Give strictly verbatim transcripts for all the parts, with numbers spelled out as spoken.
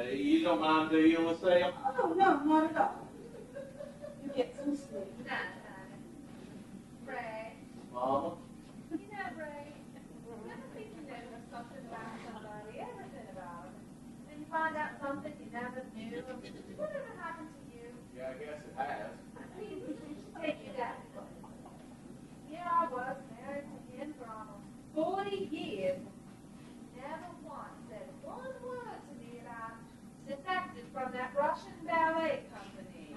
You don't mind, do you, Lucille? Oh, no, not at all. You get some sleep. Nah, honey. Ray. Mama? You know, Ray, you ever think you know something about somebody, everything about them, and you find out something you never knew? Whatever happened to you? Yeah, I guess it has. I mean, take you that way. Here I was married to him for almost forty years. Never once said one word to me about defected from that Russian ballet company.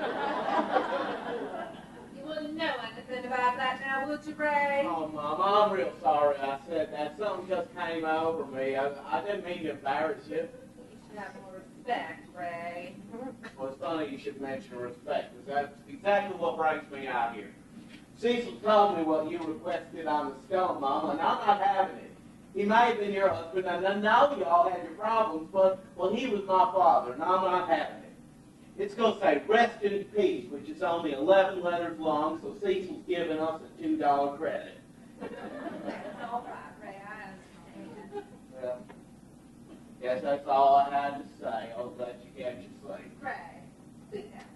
You wouldn't know anything about that now, would you, Ray? Oh, Mama, I'm real sorry I said that. Something just came over me. I, I didn't mean to embarrass you. You should have more respect, Ray. Well, it's funny you should mention respect, because that's exactly what brings me out here. Cecil told me what you requested on the stone, Mama, and I'm not having it. He may have been your husband, and I know you all had your problems, but, well, he was my father, and I'm not having it. It's going to say, rest in peace, which is only eleven letters long, so Cecil's giving us a two dollar credit. That's all right, Ray, I understand. Well, guess that's all I had to say. I'll let you get your sleep. Ray, sit down.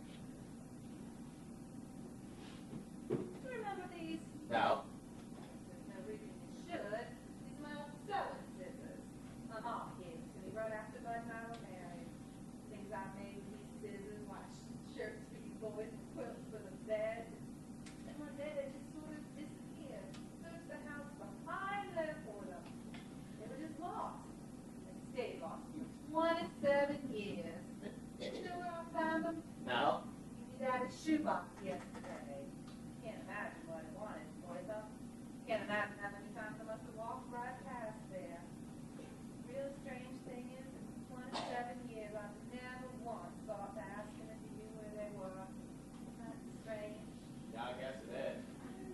Do you remember these? No. There's no reason you should. These are my old sewing scissors. My mom gave them to me right after Bud and I were married. Things I made with these scissors, wash shirts for you boys and quilts for the bed. And one day they just sort of disappeared. Searched the house behind there for them. They were just lost. They stayed lost for twenty-seven years. You know where I found them? No? In your daddy's shoebox yesterday. Can't imagine what it wanted, boys. Huh? Can't imagine how many times I must have walked right past there. The real strange thing is, in twenty-seven years, I've never once thought to ask him if he knew where they were. Isn't that strange? Yeah, I guess it is.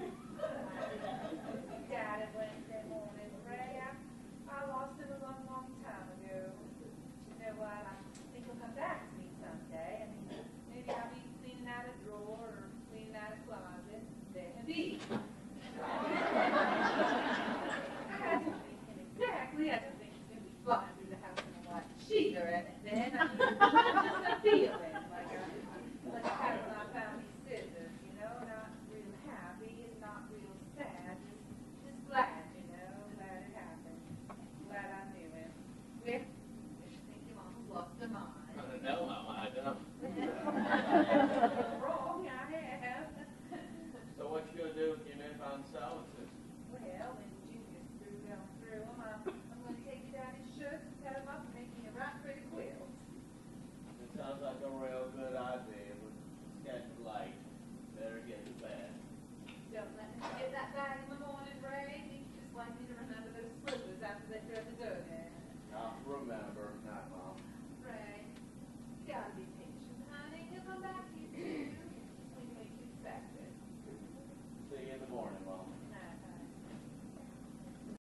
Dad had Wednesday morning, Ray. I, I lost him a long, long time ago. But you know what? I think he'll come back to me someday. I mean, maybe I'll be cleaning out a drawer or cleaning out a closet. There can be. I don't think him exactly. I don't think he's going to be flying through the house in a white sheet or anything. I mean, just a feeling. Like I, like I had when I found these scissors, you know, not real happy and not real sad. Just, just glad, you know, glad it happened. Glad I knew him. Where, where you think your mama's lost her mind? I don't know, Mama, I don't.